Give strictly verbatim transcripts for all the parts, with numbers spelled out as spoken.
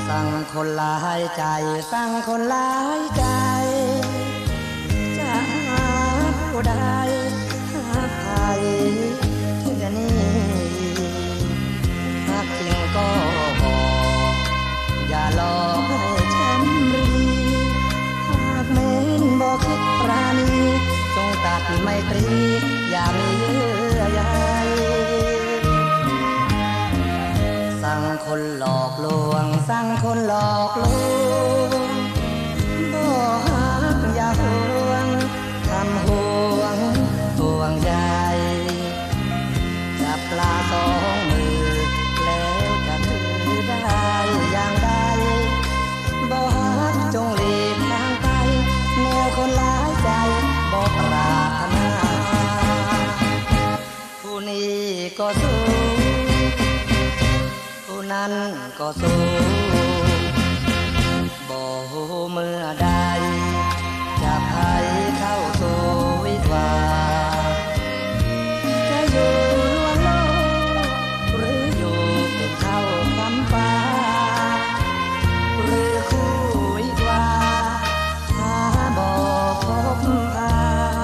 สั่งคนหลายใจสั่งคนหลายใจจะหาผู้ใดหาใครเท่านี้หากจริงก็บอกอย่าหลอกให้ช้ำรีหากแม้นบอกคิดปราณีจงตัดไมตรีอย่ามีเยื่อใยสั่งคนหลอกลวงสั่งคนหลอกลวงบ่ฮักอย่าห่วงทำห่วงห่วงใยจับปลาสองมือแล้วจะถือได้อย่างใดบ่ฮักจงหลีกทางไปแนวคนหลายใจบ่ปรารถนาผู้นี้ก็สู้ผู้นั้นก็สู้บ่ฮู้เมื่อใดจะไผเข้าสู่วิวาจะอยู่ลวงโลกหรืออยู่เป็นเท่าคำฟ้าหรือคู่วิวาหาบ่พบพา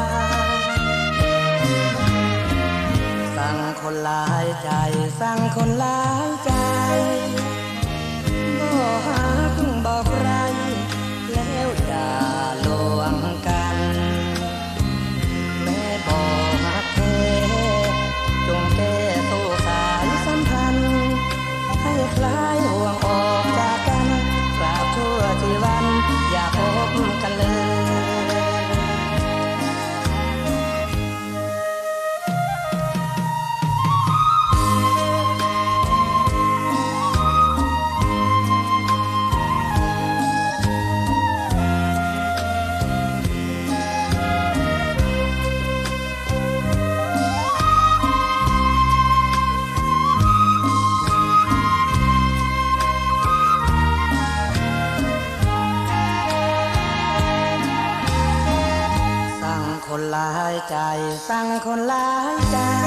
สั่งคนหลายใจสั่งคนหลายใจบ่ฮักบ่ใครแล้วอย่าลวงกันแม้บ่ฮักแท้จงแก้ตู้สายสัมพันธ์ให้คลายห่วงออกจากกันตราบชั่วชีวันอย่าพบกันเลยคนหลายใจสั่งคนหลายใจ